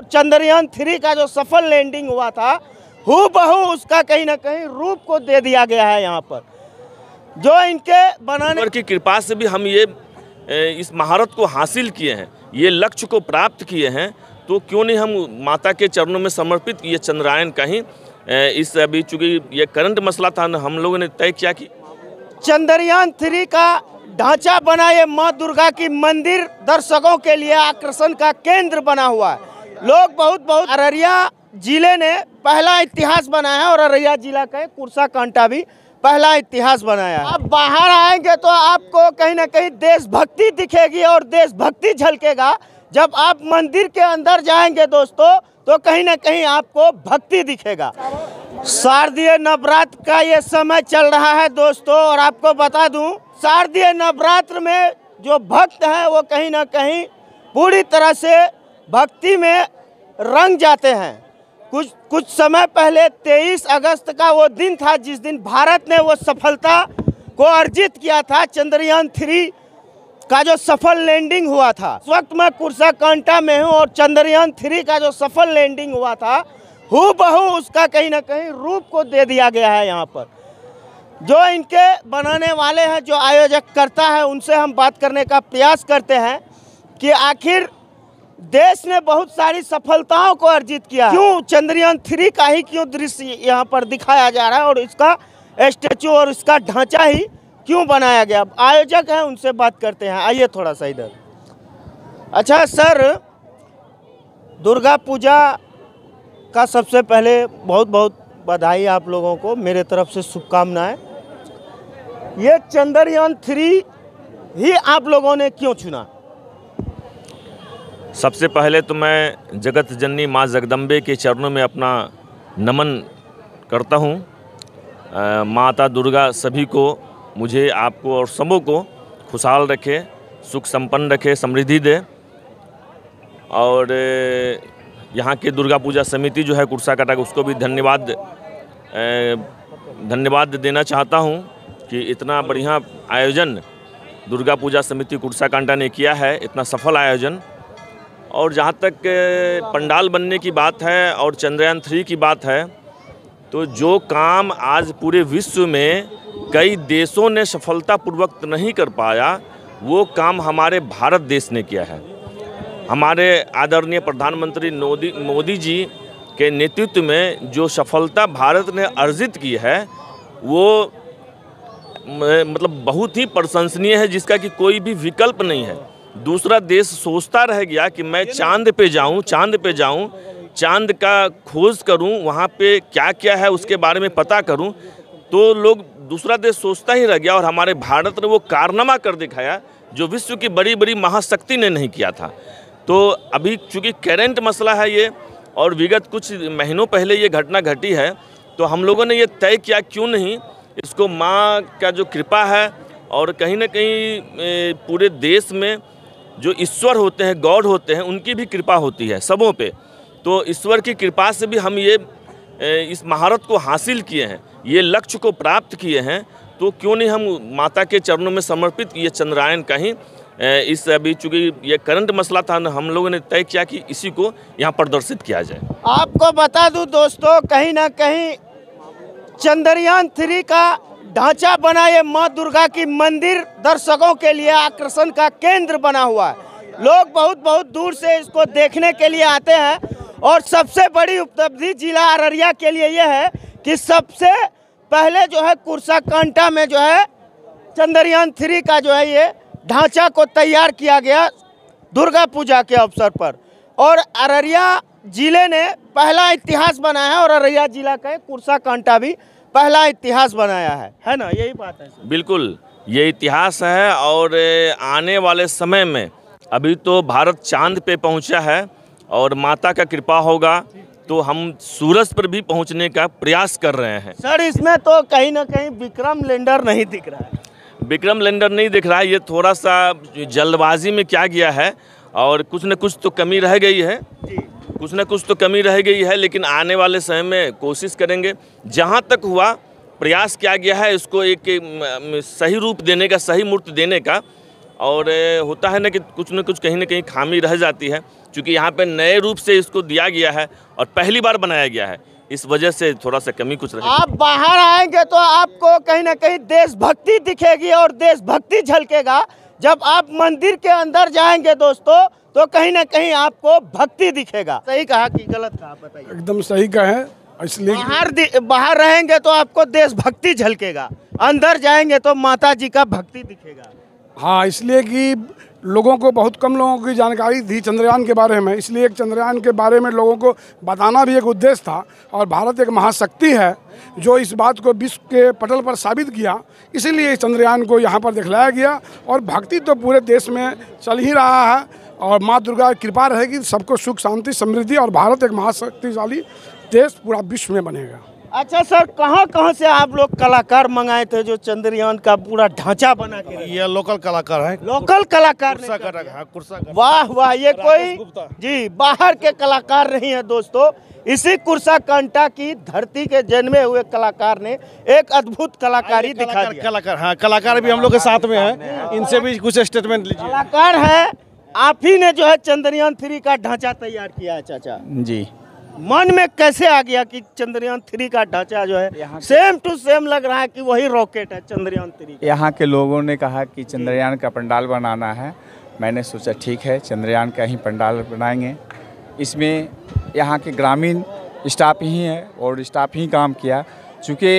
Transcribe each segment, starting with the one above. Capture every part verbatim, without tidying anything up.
Chandrayaan three का जो सफल लैंडिंग हुआ था, हूबहू उसका कहीं ना कहीं रूप को दे दिया गया है। यहाँ पर जो इनके बनाने की कृपा से भी हम ये इस महारत को हासिल किए हैं, ये लक्ष्य को प्राप्त किए हैं, तो क्यों नहीं हम माता के चरणों में समर्पित ये चंद्रायन कहीं इस अभी चूँकि ये करंट मसला था, हम लोगों ने तय किया कि चंद्रयान थ्री का ढांचा बना ये माँ दुर्गा की मंदिर दर्शकों के लिए आकर्षण का केंद्र बना हुआ है। लोग बहुत बहुत अररिया जिले ने पहला इतिहास बनाया है और अररिया जिला का कुर्सा कांटा भी पहला इतिहास बनाया है। आप बाहर आएंगे तो आपको कहीं ना कहीं देशभक्ति दिखेगी और देशभक्ति झलकेगा। जब आप मंदिर के अंदर जाएंगे दोस्तों तो कहीं ना कहीं आपको भक्ति दिखेगा। शारदीय नवरात्र का ये समय चल रहा है दोस्तों, और आपको बता दूं शारदीय नवरात्र में जो भक्त हैं वो कहीं ना कहीं पूरी तरह से भक्ति में रंग जाते हैं। कुछ कुछ समय पहले तेईस अगस्त का वो दिन था जिस दिन भारत ने वो सफलता को अर्जित किया था, चंद्रयान थ्री का जो सफल लैंडिंग हुआ था। इस वक्त मैं कुर्सा कांटा में हूँ और चंद्रयान थ्री का जो सफल लैंडिंग हुआ था, हूबहू उसका कहीं ना कहीं रूप को दे दिया गया है। यहाँ पर जो इनके बनाने वाले हैं, जो आयोजक करता है, उनसे हम बात करने का प्रयास करते हैं कि आखिर देश ने बहुत सारी सफलताओं को अर्जित किया, क्यों चंद्रयान थ्री का ही क्यों दृश्य यहाँ पर दिखाया जा रहा है और इसका स्टेचू और इसका ढांचा ही क्यों बनाया गया। आयोजक है, उनसे बात करते हैं। आइए थोड़ा सा इधर। अच्छा सर, दुर्गा पूजा का सबसे पहले बहुत बहुत बधाई आप लोगों को, मेरे तरफ से शुभकामनाएं। ये चंद्रयान थ्री ही आप लोगों ने क्यों चुना? सबसे पहले तो मैं जगत जननी माँ जगदम्बे के चरणों में अपना नमन करता हूँ। माता दुर्गा सभी को, मुझे, आपको और सबों को खुशहाल रखे, सुख संपन्न रखे, समृद्धि दे। और यहाँ के दुर्गा पूजा समिति जो है कुर्सा कांटा, उसको भी धन्यवाद धन्यवाद देना चाहता हूँ कि इतना बढ़िया आयोजन दुर्गा पूजा समिति कुर्सा कांटा ने किया है, इतना सफल आयोजन। और जहाँ तक पंडाल बनने की बात है और चंद्रयान थ्री की बात है, तो जो काम आज पूरे विश्व में कई देशों ने सफलतापूर्वक नहीं कर पाया, वो काम हमारे भारत देश ने किया है। हमारे आदरणीय प्रधानमंत्री मोदी मोदी जी के नेतृत्व में जो सफलता भारत ने अर्जित की है, वो मतलब बहुत ही प्रशंसनीय है, जिसका कि कोई भी विकल्प नहीं है। दूसरा देश सोचता रह गया कि मैं चांद पे जाऊं, चांद पे जाऊं, चांद का खोज करूं, वहां पे क्या क्या है उसके बारे में पता करूं, तो लोग दूसरा देश सोचता ही रह गया। और हमारे भारत ने वो कारनामा कर दिखाया जो विश्व की बड़ी बड़ी महाशक्ति ने नहीं किया था। तो अभी चूँकि करेंट मसला है ये, और विगत कुछ महीनों पहले ये घटना घटी है, तो हम लोगों ने ये तय किया क्यों नहीं इसको माँ का जो कृपा है, और कहीं ना कहीं पूरे देश में जो ईश्वर होते हैं, गॉड होते हैं, उनकी भी कृपा होती है सबों पे। तो ईश्वर की कृपा से भी हम ये इस महारत को हासिल किए हैं, ये लक्ष्य को प्राप्त किए हैं, तो क्यों नहीं हम माता के चरणों में समर्पित ये चंद्रायन कहीं इस अभी चूँकि ये करंट मसला था, हम लोगों ने तय किया कि इसी को यहाँ प्रदर्शित किया जाए। आपको बता दूं दोस्तों, कहीं ना कहीं चंद्रयान थ्री का ढांचा बना ये माँ दुर्गा की मंदिर दर्शकों के लिए आकर्षण का केंद्र बना हुआ है। लोग बहुत बहुत दूर से इसको देखने के लिए आते हैं, और सबसे बड़ी उपलब्धि जिला अररिया के लिए यह है कि सबसे पहले जो है कुर्सा कांटा में जो है चंद्रयान थ्री का जो है ये ढांचा को तैयार किया गया दुर्गा पूजा के अवसर पर, और अररिया जिले ने पहला इतिहास बनाया है और अररिया जिला का कुर्सा कांटा भी पहला इतिहास बनाया है, है ना? यही बात है। बिल्कुल, ये इतिहास है। और आने वाले समय में अभी तो भारत चांद पे पहुंचा है, और माता का कृपा होगा तो हम सूरज पर भी पहुंचने का प्रयास कर रहे हैं। सर, इसमें तो कहीं ना कहीं विक्रम लैंडर नहीं दिख रहा है। विक्रम लैंडर नहीं दिख रहा है, ये थोड़ा सा जल्दबाजी में क्या गया है, और कुछ न कुछ तो कमी रह गई है जी। कुछ न कुछ तो कमी रह गई है, लेकिन आने वाले समय में कोशिश करेंगे। जहाँ तक हुआ प्रयास किया गया है इसको एक सही रूप देने का, सही मूर्त देने का। और होता है ना कि कुछ न कुछ कहीं ना कहीं खामी रह जाती है, चूँकि यहाँ पे नए रूप से इसको दिया गया है और पहली बार बनाया गया है, इस वजह से थोड़ा सा कमी कुछ रही। आप बाहर आएंगे तो आपको कहीं ना कहीं देशभक्ति दिखेगी और देशभक्ति झलकेगा। जब आप मंदिर के अंदर जाएंगे दोस्तों तो कहीं ना कहीं आपको भक्ति दिखेगा। सही कहा कि गलत कहा, बताइए। एकदम सही कहे। इसलिए बाहर बाहर रहेंगे तो आपको देशभक्ति झलकेगा, अंदर जाएंगे तो माता जी का भक्ति दिखेगा। हाँ, इसलिए कि लोगों को, बहुत कम लोगों की जानकारी थी चंद्रयान के बारे में, इसलिए एक चंद्रयान के बारे में लोगों को बताना भी एक उद्देश्य था। और भारत एक महाशक्ति है जो इस बात को विश्व के पटल पर साबित किया, इसीलिए इस चंद्रयान को यहाँ पर दिखलाया गया। और भक्ति तो पूरे देश में चल ही रहा है और माँ दुर्गा की कृपा रहेगी, सबको सुख शांति समृद्धि और भारत एक महाशक्तिशाली देश पूरा विश्व में बनेगा। अच्छा सर, कहाँ कहाँ से आप लोग कलाकार मंगाए थे जो चंद्रयान का पूरा ढांचा बना के? ये लोकल कलाकार हैं। लोकल कलाकार ने कुर्सा क्या का किया? हाँ, कुर्सा का। वाह वाह, ये कोई जी बाहर के कलाकार नहीं है दोस्तों, इसी कुर्सा कंटा की धरती के जन्मे हुए कलाकार ने एक अद्भुत कलाकारी दिखा कलाकार दिया। कलाकार हाँ कलाकार भी हम लोग के साथ में हैं, इनसे भी कुछ स्टेटमेंट लीजिए। कलाकार है, आप ही ने जो है चंद्रयान थ्री का ढांचा तैयार किया है चाचा जी। मन में कैसे आ गया कि चंद्रयान थ्री का ढांचा जो है सेम टू सेम लग रहा है कि वही रॉकेट है चंद्रयान थ्री? यहाँ के लोगों ने कहा कि चंद्रयान का पंडाल बनाना है, मैंने सोचा ठीक है चंद्रयान का ही पंडाल बनाएंगे। इसमें यहाँ के ग्रामीण स्टाफ ही है और स्टाफ ही काम किया। चूँकि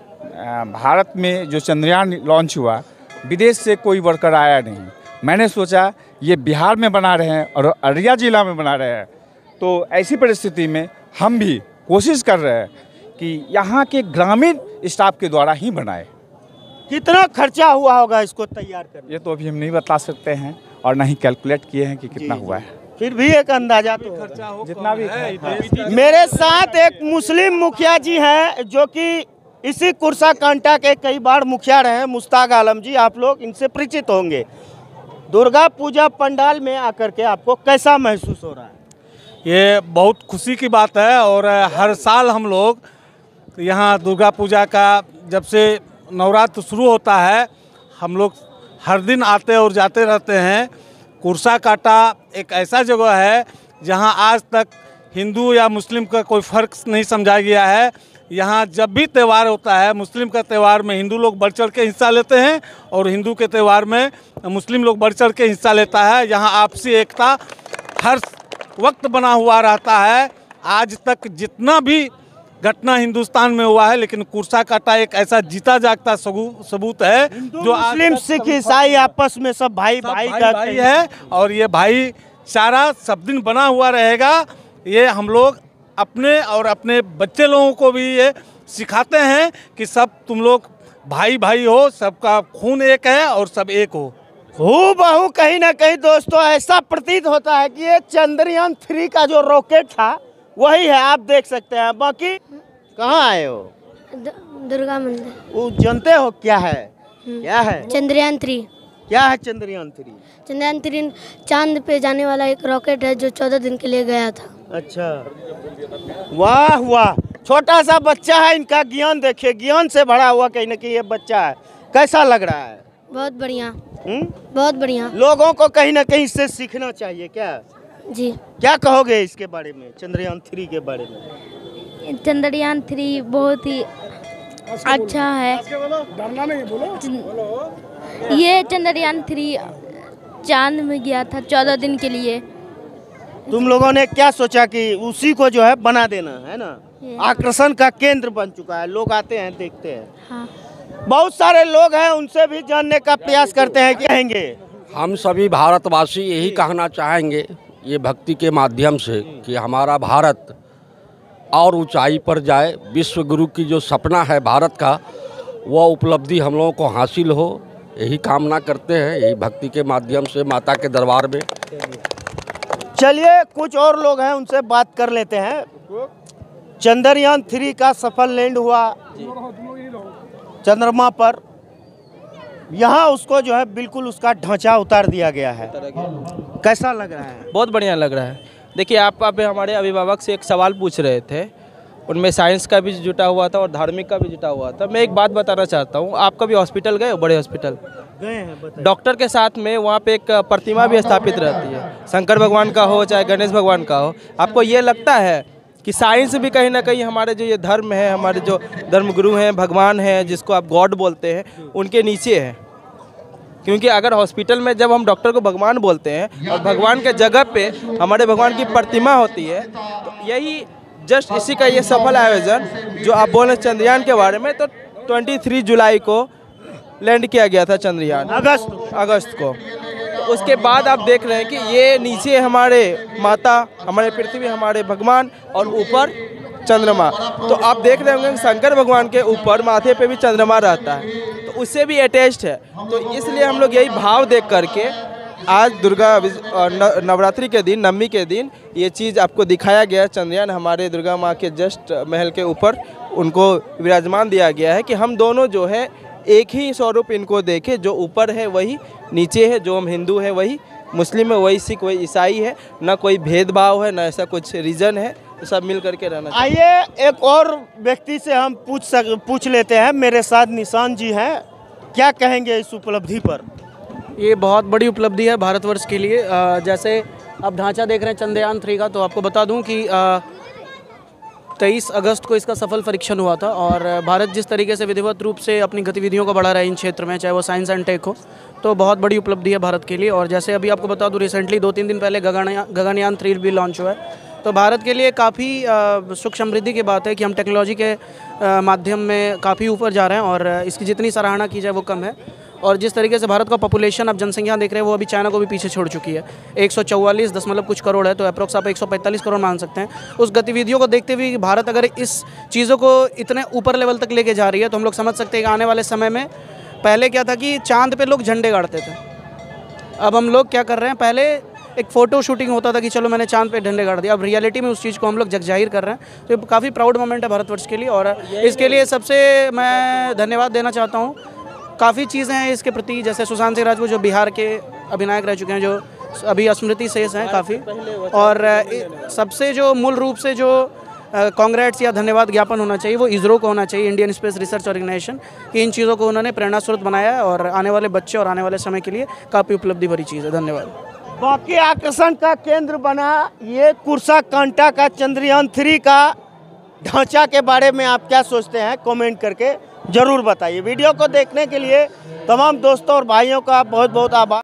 भारत में जो चंद्रयान लॉन्च हुआ, विदेश से कोई वर्कर आया नहीं। मैंने सोचा ये बिहार में बना रहे हैं और अररिया जिला में बना रहे हैं, तो ऐसी परिस्थिति में हम भी कोशिश कर रहे हैं कि यहाँ के ग्रामीण स्टाफ के द्वारा ही बनाए। कितना खर्चा हुआ होगा इसको तैयार करने? ये तो अभी हम नहीं बता सकते हैं और ना ही कैलकुलेट किए हैं कि कितना हुआ है, फिर भी एक अंदाजा तो खर्चा हो जितना भी है। मेरे साथ एक मुस्लिम मुखिया जी हैं जो कि इसी कुर्सा कांटा के कई बार मुखिया रहे हैं, मुश्ताक आलम जी, आप लोग इनसे परिचित होंगे। दुर्गा पूजा पंडाल में आकर के आपको कैसा महसूस हो रहा है? ये बहुत खुशी की बात है और हर साल हम लोग यहाँ दुर्गा पूजा का जब से नवरात्र शुरू होता है हम लोग हर दिन आते और जाते रहते हैं। कुर्सा कांटा एक ऐसा जगह है जहाँ आज तक हिंदू या मुस्लिम का कोई फ़र्क नहीं समझा गया है। यहाँ जब भी त्यौहार होता है, मुस्लिम का त्यौहार में हिंदू लोग बढ़ चढ़ के हिस्सा लेते हैं और हिंदू के त्यौहार में मुस्लिम लोग बढ़ चढ़ के हिस्सा लेता है। यहाँ आपसी एकता हर वक्त बना हुआ रहता है। आज तक जितना भी घटना हिंदुस्तान में हुआ है, लेकिन कुर्सा कांटा एक ऐसा जीता जागता सबूत है जो मुस्लिम सिख ईसाई आपस में सब भाई भाई का भाई है और ये भाईचारा सब दिन बना हुआ रहेगा। ये हम लोग अपने और अपने बच्चे लोगों को भी ये सिखाते हैं कि सब तुम लोग भाई भाई हो, सबका खून एक है और सब एक हो। हूँ बहू कहीं ना कहीं दोस्तों ऐसा प्रतीत होता है कि ये चंद्रयान थ्री का जो रॉकेट था वही है, आप देख सकते हैं। बाकी कहाँ आए हो? दुर्गा मंदिर। वो जानते हो क्या है? क्या है चंद्रयान थ्री? क्या है चंद्रयान थ्री? चंद्रयान थ्री चांद पे जाने वाला एक रॉकेट है जो चौदह दिन के लिए गया था। अच्छा, वाह वाह, छोटा सा बच्चा है, इनका ज्ञान देखिए, ज्ञान से भरा हुआ कहीं ना कहीं ये बच्चा है। कैसा लग रहा है? बहुत बढ़िया। हुँ? बहुत बढ़िया। लोगों को कहीं ना कहीं इससे सीखना चाहिए क्या? जी। क्या कहोगे इसके बारे में, चंद्रयान थ्री के बारे में? चंद्रयान थ्री बहुत ही अच्छा है। डरना नहीं, बोलो। ये चंद्रयान थ्री चांद में गया था चौदह दिन के लिए। तुम लोगों ने क्या सोचा कि उसी को जो है बना देना है ना? आकर्षण का केंद्र बन चुका है, लोग आते हैं देखते हैं। हाँ। बहुत सारे लोग हैं, उनसे भी जानने का प्रयास करते हैं, कहेंगे। हम सभी भारतवासी यही कहना चाहेंगे ये भक्ति के माध्यम से कि हमारा भारत और ऊंचाई पर जाए, विश्व गुरु की जो सपना है भारत का वह उपलब्धि हम लोगों को हासिल हो, यही कामना करते हैं, यही भक्ति के माध्यम से माता के दरबार में। चलिए कुछ और लोग हैं, उनसे बात कर लेते हैं। चंद्रयान थ्री का सफल लैंड हुआ चंद्रमा पर, यहाँ उसको जो है बिल्कुल उसका ढांचा उतार दिया गया है। कैसा लग रहा है? बहुत बढ़िया लग रहा है। देखिए, आप अब हमारे अभिभावक से एक सवाल पूछ रहे थे, उनमें साइंस का भी जुटा हुआ था और धार्मिक का भी जुटा हुआ था। मैं एक बात बताना चाहता हूँ, आप कभी हॉस्पिटल गए हो? बड़े हॉस्पिटल गए हैं? डॉक्टर के साथ में वहाँ पे एक प्रतिमा भी स्थापित रहती है, शंकर भगवान का हो चाहे गणेश भगवान का हो। आपको ये लगता है कि साइंस भी कहीं ना कहीं हमारे जो ये धर्म है, हमारे जो धर्मगुरु हैं, भगवान हैं, जिसको आप गॉड बोलते हैं, उनके नीचे है? क्योंकि अगर हॉस्पिटल में जब हम डॉक्टर को भगवान बोलते हैं और भगवान के जगह पे हमारे भगवान की प्रतिमा होती है, तो यही जस्ट इसी का ये सफल आयोजन जो आप बोले चंद्रयान के बारे में, तो तेईस जुलाई को लैंड किया गया था चंद्रयान, अगस्त अगस्त को। तो उसके बाद आप देख रहे हैं कि ये नीचे हमारे माता, हमारे पृथ्वी, हमारे भगवान और ऊपर चंद्रमा। तो आप देख रहे होंगे शंकर भगवान के ऊपर माथे पे भी चंद्रमा रहता है, तो उससे भी अटैच्ड है। तो इसलिए हम लोग यही भाव देख करके आज दुर्गा नवरात्रि के दिन, नवमी के दिन ये चीज़ आपको दिखाया गया। चंद्रयान हमारे दुर्गा माँ के जस्ट महल के ऊपर उनको विराजमान दिया गया है कि हम दोनों जो है एक ही स्वरूप इनको देखें, जो ऊपर है वही नीचे है, जो हम हिंदू है वही मुस्लिम है, वही सिख वही ईसाई है, ना कोई भेदभाव है, ना ऐसा कुछ रीजन है, तो सब मिल करके रहना चाहिए। आइए एक और व्यक्ति से हम पूछ सक पूछ लेते हैं। मेरे साथ निशान जी हैं, क्या कहेंगे इस उपलब्धि पर? ये बहुत बड़ी उपलब्धि है भारतवर्ष के लिए। अ, जैसे आप ढांचा देख रहे हैं चंद्रयान थ्री का, तो आपको बता दूं कि तेईस अगस्त को इसका सफल परीक्षण हुआ था और भारत जिस तरीके से विधिवत रूप से अपनी गतिविधियों को बढ़ा रहा है इन क्षेत्र में, चाहे वो साइंस एंड टेक हो, तो बहुत बड़ी उपलब्धि है भारत के लिए। और जैसे अभी आपको बता दूं, रिसेंटली दो तीन दिन पहले गगनयान गगनयान थ्री भी लॉन्च हुआ है। तो भारत के लिए काफ़ी सुख समृद्धि की बात है कि हम टेक्नोलॉजी के आ, माध्यम में काफ़ी ऊपर जा रहे हैं और इसकी जितनी सराहना की जाए वो कम है। और जिस तरीके से भारत का पॉपुलेशन, आप जनसंख्या देख रहे हैं, वो अभी चाइना को भी पीछे छोड़ चुकी है। एक सौ चौवालीस दशमलव कुछ करोड़ है, तो अप्रोक्स आप एक सौ पैंतालीस करोड़ मान सकते हैं। उस गतिविधियों को देखते हुए भारत अगर इस चीज़ों को इतने ऊपर लेवल तक लेके जा रही है, तो हम लोग समझ सकते हैं कि आने वाले समय में, पहले क्या था कि चांद पे लोग झंडे गाड़ते थे, अब हम लोग क्या कर रहे हैं, पहले एक फ़ोटो शूटिंग होता था कि चलो मैंने चांद पे झंडे गाड़ दिया, अब रियलिटी में उस चीज़ को हम लोग जगजाहिर कर रहे हैं। तो ये काफ़ी प्राउड मोमेंट है भारतवर्ष के लिए और इसके लिए सबसे मैं धन्यवाद देना चाहता हूँ। काफ़ी चीज़ें हैं इसके प्रति, जैसे सुशांत सिंह राजपूत जो बिहार के अभिनायक रह चुके हैं, जो अभी स्मृति शेष हैं काफ़ी, और सबसे जो मूल रूप से जो कांग्रेट्स या धन्यवाद ज्ञापन होना चाहिए वो इसरो को होना चाहिए, इंडियन स्पेस रिसर्च ऑर्गेनाइजेशन, कि इन चीज़ों को उन्होंने प्रेरणा स्रोत बनाया है और आने वाले बच्चे और आने वाले समय के लिए काफ़ी उपलब्धि भरी चीज़ है। धन्यवाद। बाकी आकर्षण का केंद्र बना ये कुर्सा कांटा का चंद्रयान थ्री का ढांचा के बारे में आप क्या सोचते हैं, कमेंट करके जरूर बताइए। वीडियो को देखने के लिए तमाम दोस्तों और भाइयों का बहुत बहुत आभार।